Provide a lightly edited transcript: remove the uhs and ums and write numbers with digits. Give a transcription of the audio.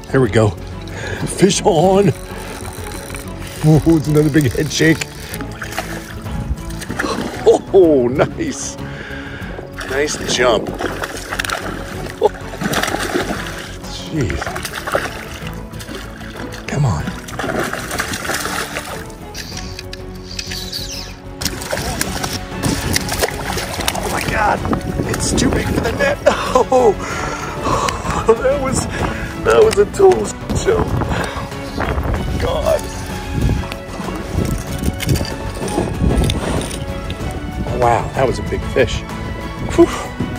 There we go. Fish on. Ooh, it's another big head shake. Oh, nice. Nice jump. Oh, jeez. Come on. Oh my God. It's too big for the net. Oh, that was a total jump. God. Wow, that was a big fish. Whew.